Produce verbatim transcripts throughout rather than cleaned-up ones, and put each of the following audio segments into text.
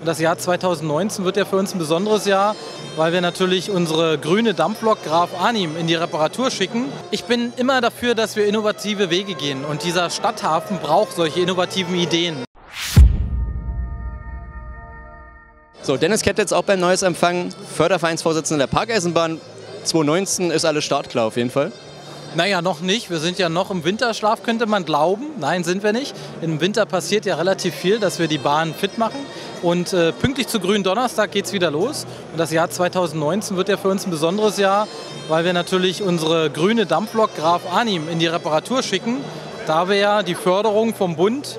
Und das Jahr zweitausendneunzehn wird ja für uns ein besonderes Jahr, weil wir natürlich unsere grüne Dampflok Graf Arnim in die Reparatur schicken. Ich bin immer dafür, dass wir innovative Wege gehen und dieser Stadthafen braucht solche innovativen Ideen. So, Dennis Kett jetzt auch beim Neujahrsempfang, Fördervereinsvorsitzender der Parkeisenbahn. zweitausendneunzehn ist alles startklar auf jeden Fall. Naja, noch nicht. Wir sind ja noch im Winterschlaf, könnte man glauben. Nein, sind wir nicht. Im Winter passiert ja relativ viel, dass wir die Bahn fit machen. Und äh, pünktlich zu Grünen Donnerstag geht es wieder los. Und das Jahr zweitausendneunzehn wird ja für uns ein besonderes Jahr, weil wir natürlich unsere grüne Dampflok Graf Arnim in die Reparatur schicken. Da wir ja die Förderung vom Bund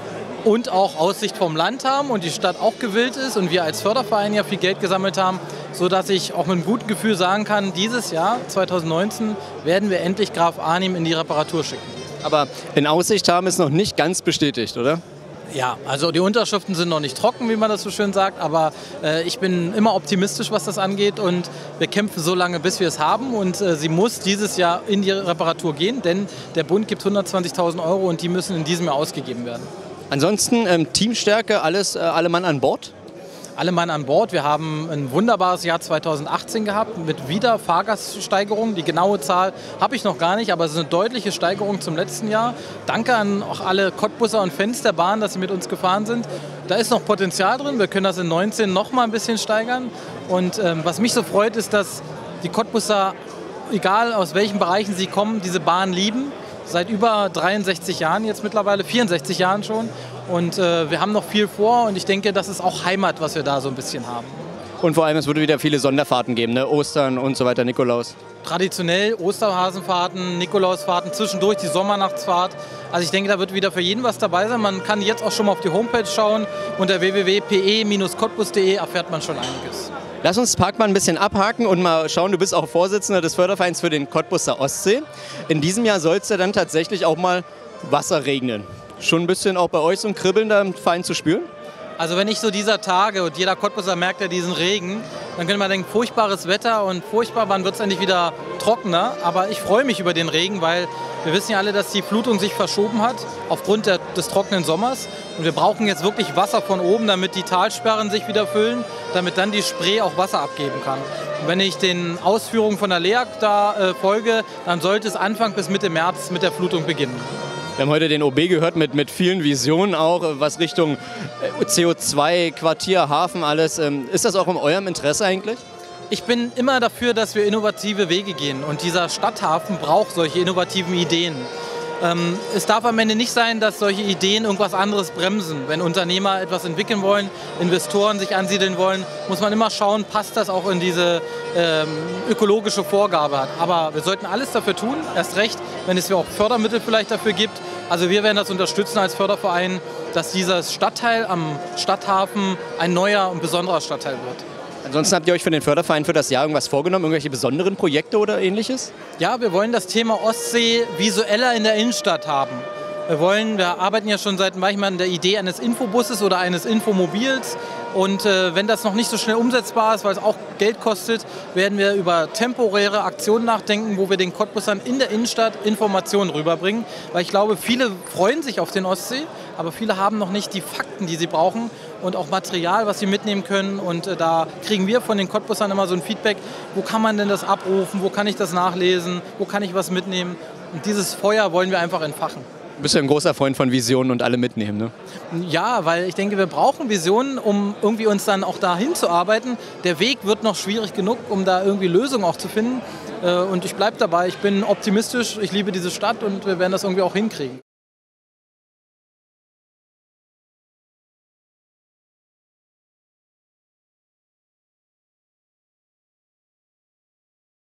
und auch Aussicht vom Land haben und die Stadt auch gewillt ist und wir als Förderverein ja viel Geld gesammelt haben, sodass ich auch mit einem guten Gefühl sagen kann, dieses Jahr, zweitausendneunzehn, werden wir endlich Graf Arnim in die Reparatur schicken. Aber in Aussicht haben ist noch nicht ganz bestätigt, oder? Ja, also die Unterschriften sind noch nicht trocken, wie man das so schön sagt, aber äh, ich bin immer optimistisch, was das angeht und wir kämpfen so lange, bis wir es haben und äh, sie muss dieses Jahr in die Reparatur gehen, denn der Bund gibt hundertzwanzigtausend Euro und die müssen in diesem Jahr ausgegeben werden. Ansonsten ähm, Teamstärke, alles, äh, alle Mann an Bord? Alle Mann an Bord. Wir haben ein wunderbares Jahr zweitausendachtzehn gehabt mit wieder Fahrgaststeigerung. Die genaue Zahl habe ich noch gar nicht, aber es ist eine deutliche Steigerung zum letzten Jahr. Danke an auch alle Cottbusser und Fans der Bahn, dass sie mit uns gefahren sind. Da ist noch Potenzial drin. Wir können das in neunzehn noch mal ein bisschen steigern. Und ähm, was mich so freut, ist, dass die Cottbusser, egal aus welchen Bereichen sie kommen, diese Bahn lieben. Seit über dreiundsechzig Jahren jetzt mittlerweile, vierundsechzig Jahren schon. Und äh, wir haben noch viel vor und ich denke, das ist auch Heimat, was wir da so ein bisschen haben. Und vor allem, es würde wieder viele Sonderfahrten geben, ne? Ostern und so weiter, Nikolaus. Traditionell Osterhasenfahrten, Nikolausfahrten, zwischendurch die Sommernachtsfahrt. Also ich denke, da wird wieder für jeden was dabei sein. Man kann jetzt auch schon mal auf die Homepage schauen. Unter w w w punkt p e Bindestrich cottbus punkt de erfährt man schon einiges. Lass uns Parkbahn ein bisschen abhaken und mal schauen, du bist auch Vorsitzender des Fördervereins für den Cottbuser Ostsee. In diesem Jahr soll es ja dann tatsächlich auch mal Wasser regnen. Schon ein bisschen auch bei euch so ein Kribbeln da im Verein zu spüren? Also wenn ich so dieser Tage, und jeder Cottbuser merkt ja diesen Regen, dann könnte man denken, furchtbares Wetter und furchtbar, wann wird es endlich wieder trockener. Aber ich freue mich über den Regen, weil wir wissen ja alle, dass die Flutung sich verschoben hat aufgrund der, des trockenen Sommers. Und wir brauchen jetzt wirklich Wasser von oben, damit die Talsperren sich wieder füllen, damit dann die Spree auch Wasser abgeben kann. Und wenn ich den Ausführungen von der L E A G da äh, folge, dann sollte es Anfang bis Mitte März mit der Flutung beginnen. Wir haben heute den O B gehört mit, mit vielen Visionen auch, was Richtung C O zwei, Quartier, Hafen, alles. Ist das auch in eurem Interesse eigentlich? Ich bin immer dafür, dass wir innovative Wege gehen und dieser Stadthafen braucht solche innovativen Ideen. Ähm, es darf am Ende nicht sein, dass solche Ideen irgendwas anderes bremsen. Wenn Unternehmer etwas entwickeln wollen, Investoren sich ansiedeln wollen, muss man immer schauen, passt das auch in diese ähm, ökologische Vorgabe hat. Aber wir sollten alles dafür tun, erst recht, wenn es ja auch Fördermittel vielleicht dafür gibt. Also wir werden das unterstützen als Förderverein, dass dieses Stadtteil am Stadthafen ein neuer und besonderer Stadtteil wird. Ansonsten habt ihr euch für den Förderverein für das Jahr irgendwas vorgenommen, irgendwelche besonderen Projekte oder ähnliches? Ja, wir wollen das Thema Ostsee visueller in der Innenstadt haben. Wir wollen, wir arbeiten ja schon seit manchmal an der Idee eines Infobusses oder eines Infomobils. Und äh, wenn das noch nicht so schnell umsetzbar ist, weil es auch Geld kostet, werden wir über temporäre Aktionen nachdenken, wo wir den Cottbussern in der Innenstadt Informationen rüberbringen. Weil ich glaube, viele freuen sich auf den Ostsee, aber viele haben noch nicht die Fakten, die sie brauchen und auch Material, was sie mitnehmen können. Und äh, da kriegen wir von den Cottbussern immer so ein Feedback, wo kann man denn das abrufen, wo kann ich das nachlesen, wo kann ich was mitnehmen. Und dieses Feuer wollen wir einfach entfachen. Du bist ja ein großer Freund von Visionen und alle mitnehmen, ne? Ja, weil ich denke, wir brauchen Visionen, um irgendwie uns dann auch dahin zu arbeiten. Der Weg wird noch schwierig genug, um da irgendwie Lösungen auch zu finden. Und ich bleibe dabei, ich bin optimistisch, ich liebe diese Stadt und wir werden das irgendwie auch hinkriegen.